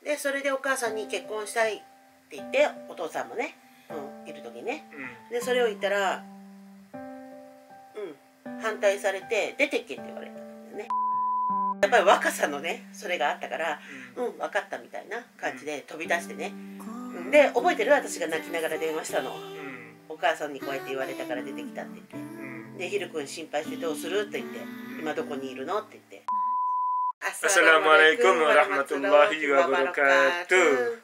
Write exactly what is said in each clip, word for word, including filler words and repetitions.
でそれでお母さんに結婚したいって言ってお父さんもね、うん、いる時にね、うん、でそれを言ったら、うん、反対されて出てっけって言われたんだよね。やっぱり若さのねそれがあったから「うん、うん、分かった」みたいな感じで飛び出してね、うん、で覚えてる？私が泣きながら電話したの、うん、お母さんにこうやって言われたから出てきたって言って、うん、で「ヒル君心配してどうする？」って言って「今どこにいるの？」って言って。 Assalamualaikum warahmatullahi wabarakatuh.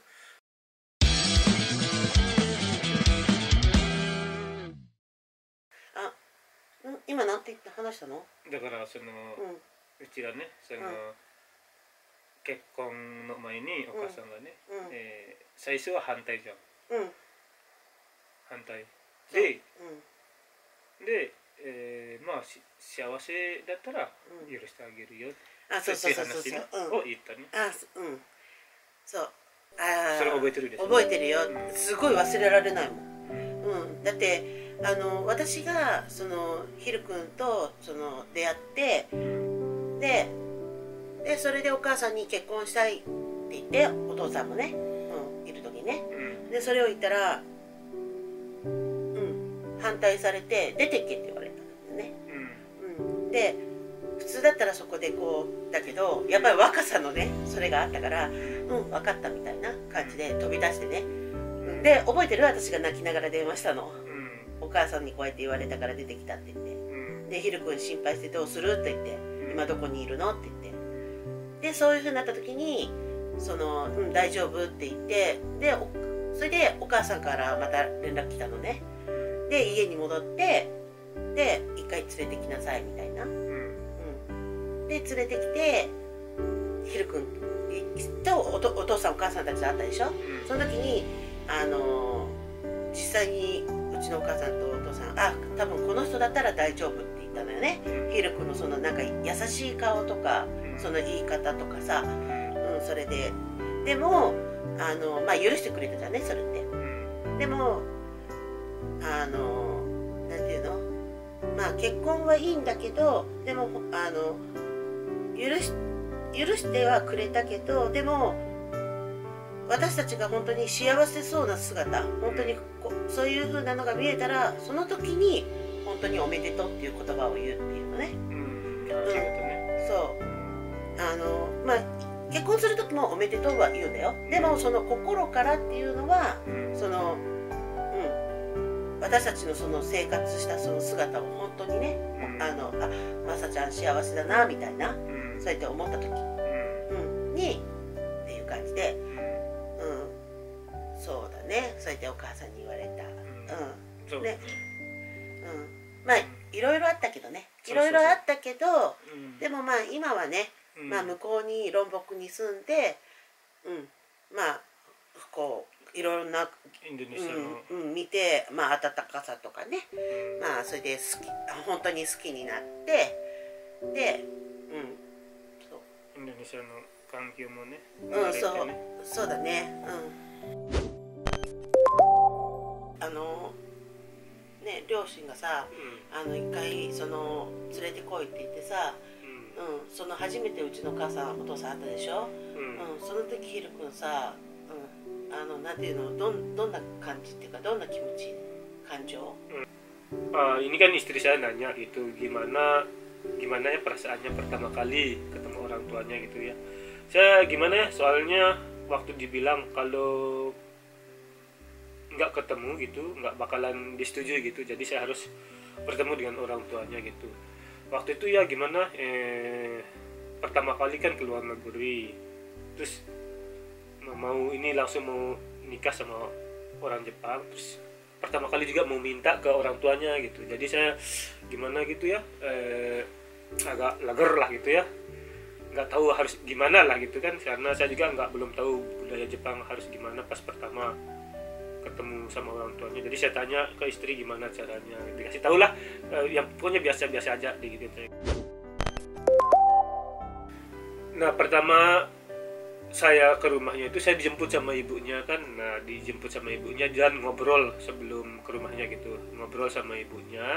あ、今なんて言って話したの？ だからその、うん、うちがねその、うん、結婚の前にお母さんがね、うん、えー、最初は反対じゃん。うん、反対で、うん、で、えー、まあし幸せだったら許してあげるよ。 あ、そうそうそうそうそうを言ったね。 あ、うん、そう。あ、 それ覚えてるでしょ？ 覚えてるよ。すごい忘れられないもん。うん、だってあの私がそのヒル君とその出会ってで、でそれでお母さんに結婚したいって言ってお父さんもね、うん、いる時にね、うん、でそれを言ったら、うん、反対されて出てっけって言われたんだよね。うん、うん、で普通だったらそこでこうだけどやっぱり若さのねそれがあったから「うん分かった」みたいな感じで飛び出してね、で覚えてる？私が泣きながら電話したの、うん、お母さんにこうやって言われたから出てきたって言って、うん、で「ヒル君心配してどうする？」って言って「今どこにいるの？」って言ってでそういうふうになった時にその、うん、大丈夫って言ってでそれでお母さんからまた連絡来たのね。で家に戻ってで一回連れてきなさいみたいな。で連れてきてヒル君と お, とお父さんお母さんたちと会ったでしょ、うん、その時にあの実際にうちのお母さんとお父さんあ多分この人だったら大丈夫って言ったのよね、うん、ヒル君のそのなんか優しい顔とか、うん、その言い方とかさ、うん、それででもあの、まあ、許してくれたじゃんねそれって、うん、でもあのなんていうのまあ結婚はいいんだけどでもあの許し、許してはくれたけどでも私たちが本当に幸せそうな姿本当にこそういう風なのが見えたらその時に本当におめでとうっていう言葉を言うっていうのね。うん、そうあのまあ結婚する時もおめでとうは言うんだよ。でもその心からっていうのはその、うん、私たちのその生活したその姿を本当にねあのあまさちゃん幸せだなみたいな。そうやって思った時、うん、にっていう感じで、うん、そうだねそうやってお母さんに言われた、うんねうん、まあいろいろあったけどねいろいろあったけどでもまあ今はね、まあ、向こうにロンボクに住んで、うん、まあこういろんなインドネシアの、 うんうん、見て、まあ、温かさとかね、まあそれで好き本当に好きになってで、うんインドネシアの環境もね、 うん、そう、そうだね、うん。あの、ね、両親がさ、うん、あの一回その連れてこいって言ってさ、うん、うん、その初めてうちのお母さんお父さん会ったでしょ。うん、うん、その時ヒル君さ、うん、あのなんていうの、どんどんな感じっていうかどんな気持ち、感情？ うん、あ、ini kan istri saya nanya itu gimana gimana ya perasaannya pertama kali ketemu orang tuanya gitu ya. Saya gimana ya soalnya waktu dibilang kalau nggak ketemu gitu nggak bakalan disetujui gitu, jadi saya harus bertemu dengan orang tuanya gitu. Waktu itu ya gimana eh, pertama kali kan ke luar negeri terus mau ini langsung mau nikah sama orang Jepang, terus pertama kali juga mau minta ke orang tuanya gitu, jadi saya gimana gitu ya eh, agak lager lah gitu ya, nggak tahu harus gimana lah gitu kan, karena saya juga nggak belum tahu budaya Jepang harus gimana pas pertama ketemu sama orang tuanya. Jadi saya tanya ke istri gimana caranya, dikasih tahu lah eh, yang pokoknya biasa-biasa aja gitu. Nah pertama saya ke rumahnya itu saya dijemput sama ibunya kan, nah dijemput sama ibunya dan ngobrol sebelum ke rumahnya gitu, ngobrol sama ibunya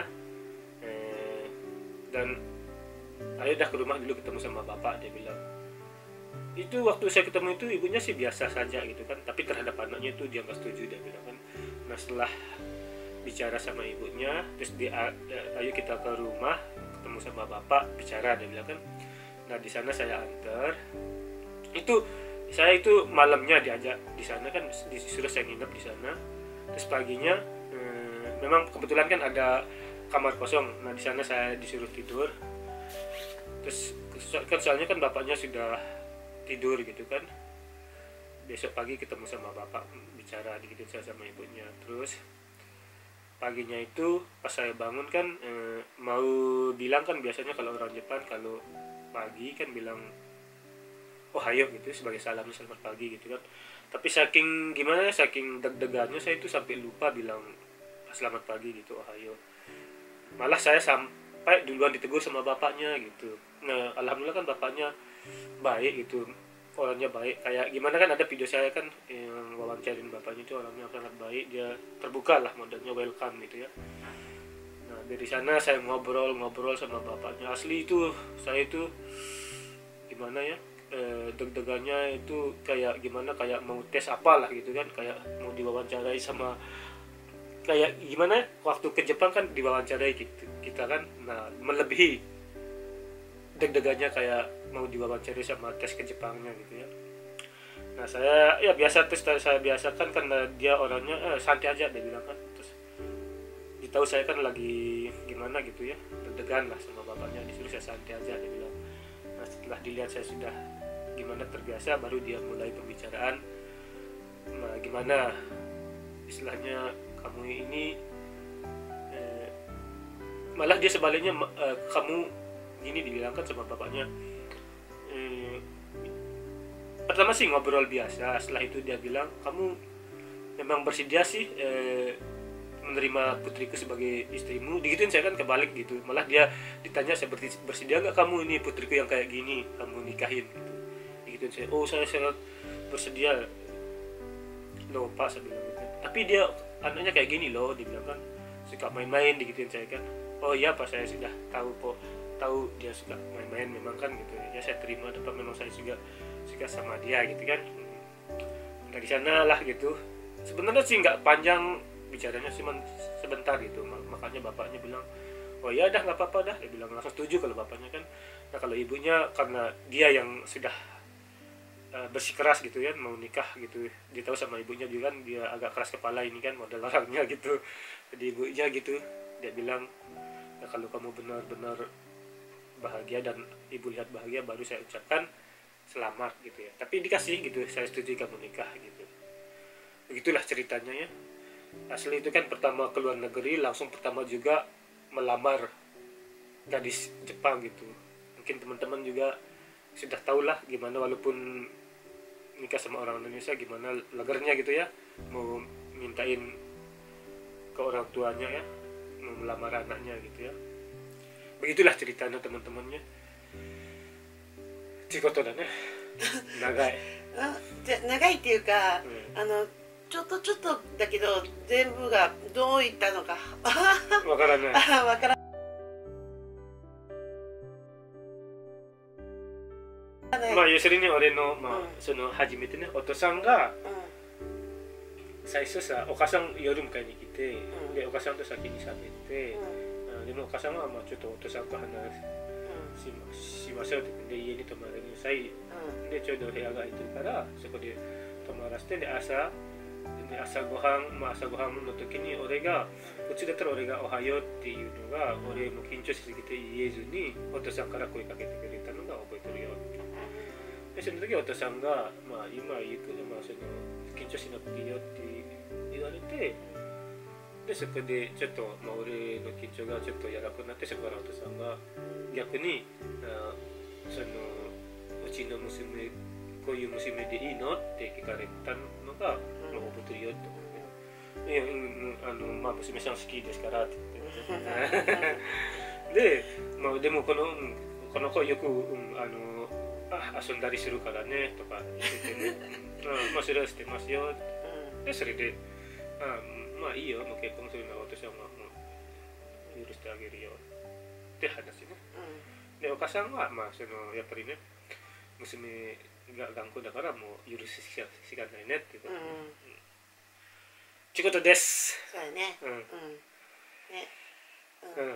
eh, dan ayo dah ke rumah dulu ketemu sama bapak, dia bilang itu waktu saya ketemu itu ibunya sih biasa saja gitu kan, tapi terhadap anaknya itu dia nggak setuju, dia bilang kan. Nah setelah bicara sama ibunya, terus dia, ayo kita ke rumah ketemu sama bapak bicara, dia bilang kan. Nah di sana saya antar, itu saya itu malamnya diajak di sana kan, disuruh saya nginep di sana. Terus paginya eh, memang kebetulan kan ada kamar kosong, nah di sana saya disuruh tidur. Terus kan soalnya kan bapaknya sudah tidur gitu kan, besok pagi ketemu sama bapak bicara gitu saya sama ibunya. Terus paginya itu pas saya bangun kan eh, mau bilang kan, biasanya kalau orang Jepang kalau pagi kan bilang ohayo gitu sebagai salam selamat pagi gitu kan. Tapi saking gimana ya, saking deg-degannya saya itu sampai lupa bilang selamat pagi gitu, ohayo. Malah saya sampai duluan ditegur sama bapaknya gitu. Nah alhamdulillah kan bapaknya baik gitu, orangnya baik. Kayak gimana kan ada video saya kan yang wawancarin bapaknya, itu orangnya sangat baik, dia terbuka lah modelnya, welcome gitu ya. Nah dari sana saya ngobrol-ngobrol sama bapaknya. Asli itu saya itu gimana ya, eh, deg-degannya itu kayak gimana, kayak mau tes apalah gitu kan, kayak mau diwawancarai sama, kayak gimana waktu ke Jepang kan diwawancarai gitu kita kan. Nah melebihi deg-degannya kayak mau diwawancarai sama tes ke Jepangnya gitu ya. Nah saya ya biasa, terus saya biasakan karena dia orangnya eh, santai aja, dia bilang kan. Terus ditahu saya kan lagi gimana gitu ya, deg-degan lah sama bapaknya, disuruh saya santai aja, dia bilang. Nah setelah dilihat saya sudah gimana terbiasa, baru dia mulai pembicaraan. Nah gimana istilahnya kamu ini eh, malah dia sebaliknya eh, kamu gini dibilangkan sama bapaknya. Eh, pertama sih ngobrol biasa, setelah itu dia bilang kamu memang bersedia sih eh, menerima putriku sebagai istrimu, digituin saya kan kebalik gitu. Malah dia ditanya saya bersedia nggak kamu ini putriku yang kayak gini kamu nikahin gitu. Digituin saya, oh saya sangat bersedia loh pak, saya bilang gitu. Tapi dia anaknya kayak gini loh, dibilang kan suka main-main, digituin saya kan. Oh iya pak, saya sudah tahu kok, tahu dia suka main-main memang kan gitu ya, saya terima, tapi memang saya juga suka sama dia gitu kan. Dari sana lah gitu, sebenarnya sih nggak panjang bicaranya, cuma sebentar gitu. Makanya bapaknya bilang oh ya dah nggak apa-apa dah, dia bilang langsung setuju kalau bapaknya kan. Nah kalau ibunya karena dia yang sudah uh, bersikeras gitu ya mau nikah gitu, dia tahu sama ibunya juga kan dia agak keras kepala ini kan model orangnya gitu. Jadi ibunya gitu dia bilang ya, kalau kamu benar-benar bahagia dan ibu lihat bahagia baru saya ucapkan selamat gitu ya. Tapi dikasih gitu, saya setuju kamu nikah gitu. Begitulah ceritanya ya. Asli itu kan pertama ke luar negeri, langsung pertama juga melamar gadis Jepang gitu. Mungkin teman-teman juga sudah tahu lah gimana, walaupun nikah sama orang Indonesia gimana legernya gitu ya, mau mintain ke orang tuanya ya, mau melamar anaknya gitu ya. Begitulah ceritanya teman-temannya. Cikotoだね。長い。 あ、じゃ長いっていうか、 うん、 あのちょっとちょっとだけど全部がどういったのかわからない。 わからない。 まあ要するに俺のまあ、 うん、 その初めてね、お父さんが、 うん、 最初さお母さん夜迎えに来て、 うん、 でお母さんと先に喋って、うん、でもお母さんはまあちょっとお父さんと話しましましょうって言って、家に泊まりにさい、うん、でちょうど部屋が空いてるからそこで泊まらせて、で朝で朝ごはん、まあ、朝ごはんの時に俺がうちだったら俺がおはようっていうのが、俺も緊張しすぎて言えずにお父さんから声かけてくれたのが覚えてるよって。でその時お父さんが、まあ、今言うけど、まあ、その緊張しなくていいよって言われて、でそこでちょっと、まあ、俺の緊張がちょっと柔らかくなって、そこからお父さんが逆にあそのうちの娘こういう娘でいいのって聞かれたのが、まあ、覚えてるよって思うね。いや、うん、あのまあ娘さん好きですからって言ってで、まあ、でもこのこの子よく、うん、あのあ遊んだりするからねとか言っててねあ、まあそれはしてますよって。でそれであまあいいよ、もう結婚するのは私はもう許してあげるよって話ね。でお母さんはまあそのやっぱりね、娘が頑固だからもう許すしかしかないねっていうこと、 うん、 ちゅうことです。 そうだね。 うん、 うん、ね、うん、 うん、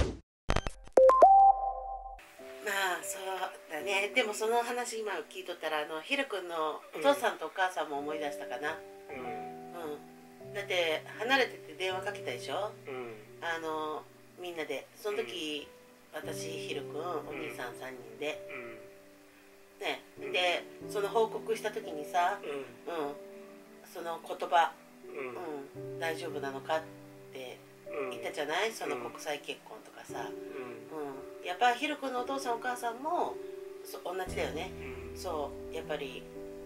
まあそうだね。でもその話今聞いとったら、あのヒル君のお父さんとお母さんも思い出したかな。 うん、 うん、だって離れてて電話かけたでしょ。 うん、 あのみんなでその時、うん、私ヒル君お兄さんさんにんで、うん、ね、でその報告した時にさ、うん、うん、その言葉、うんうん、大丈夫なのかって言ったじゃない、その国際結婚とかさ、うん、やっぱヒル君のお父さんお母さんもそ同じだよね、うん、そうやっぱり、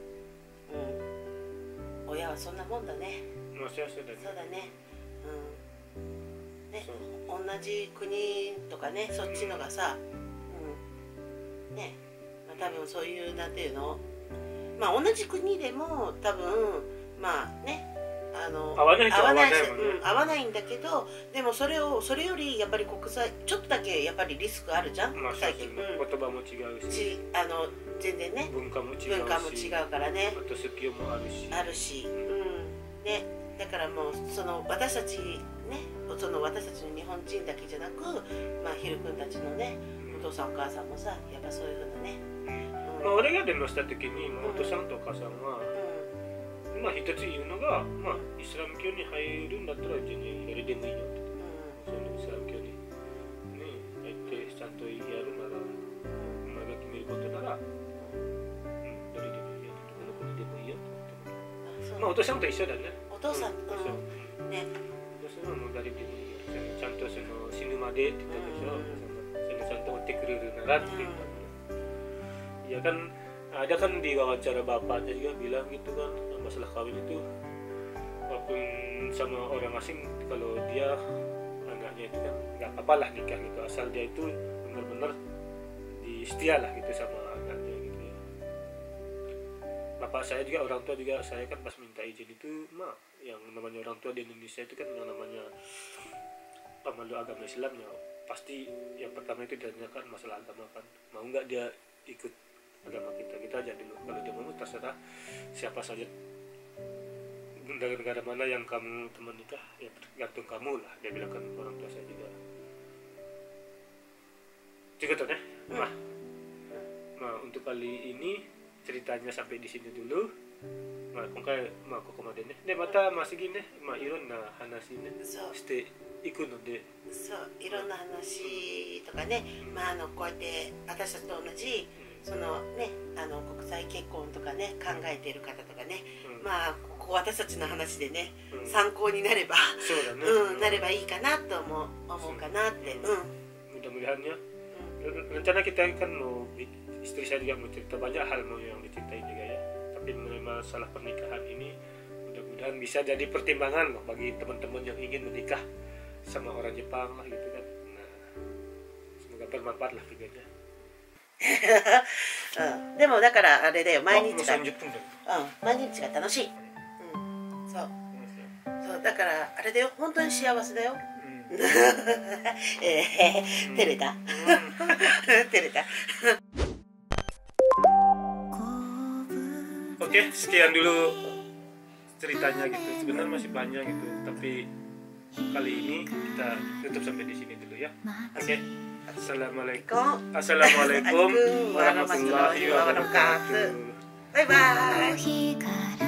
うん、親はそんなもんだね。 まあそうだね。 そうだね、うん、ね、同じ国とかね、そっちのがさ、うん、ね、まあ、多分そういうなんていうの、まあ同じ国でも多分まあね、あの合わないと合わないし、 もんね、 うん、合わないんだけど、でもそれをそれよりやっぱり国際ちょっとだけやっぱりリスクあるじゃん、 まあ、 国際結婚、 うん、言葉も違うし、 あの全然ね、 文化も違うし、 文化も違うからね、 あと宗教もあるし、 あるし、うんね、だからもうその私たちね、その私たちの日本人だけじゃなく、まあヒル君たちのね、お父さんお母さんもさ、やっぱそういうふうなね、 うん、まあ、俺が電話した時に、まあ、お父さんとお母さんは、うん、まあ一つ言うのが、まあイスラム教に入るんだったら全然やりでもいいよって、うん、そのイスラム教に、ね、入ってちゃんとやるなら、お前が決めることなら、うん、やりでもいいよって、どこの国でもいいよって。まあお父さんと一緒だね。 お父さん、うんうん、 ね。 お父さんはもう誰でもいいよ。ちゃんとその死ぬまでって言ったでしょ。そのちゃんと追ってくれるならって言ったの。Ya kan ada kan di wawancara bapaknya juga bilang gitu kan, masalah kawin itu walaupun sama orang asing, kalau dia anaknya itu kan nggak apa-apa lah nikah gitu, asal dia itu benar-benar di setia lah gitu sama anaknya gitu ya. Bapak saya juga, orang tua juga, saya kan pas minta izin itu mah yang namanya orang tua di Indonesia itu kan yang namanya pemeluk agama Islam ya pasti yang pertama itu ditanyakan masalah agama kan, mau nggak dia ikut agama kita, kita aja dulu, kalau dia mau terserah siapa saja dari negara mana yang kamu teman nikah ya tergantung kamu lah, dia bilang kan orang tua saya juga cukup ya. Nah, nah untuk kali ini ceritanya sampai di sini dulu. Nah, 今回まあここまでね。でまたまあ次ね、まあいろんな話ねしていくので、 そういろんな話とかね、まああのこうやって私たちと同じそのね、あの国際結婚とかね考えている方とかね、うん、まあここ私たちの話でね、うん、参考になれば、そうだね、うん、なればいいかなと思う思うかなって、うん。 Mudah-mudahan ya. Rencana kita kan mau, istri saya juga mau cerita banyak hal mau yang diceritain juga ya. Tapi mengenai masalah pernikahan ini, mudah-mudahan bisa jadi pertimbangan loh bagi teman-teman yang ingin menikah sama orang Jepang lah gitu kan. Nah, semoga bermanfaat lah videonya. うん、でもだからあれだよ、毎日が、 さんじゅっぷんだよ、 うん、毎日が楽しい、うん、そう、そうだからあれだよ、本当に幸せだよ、うん、えー、照れた、うん、照れた。 Oke, sekian dulu ceritanya gitu. Sebenarnya masih banyak gitu, tapi kali ini kita tutup sampai di sini dulu ya. Oke. Assalamualaikum Assalamualaikum warahmatullahi wabarakatuh. Bye bye.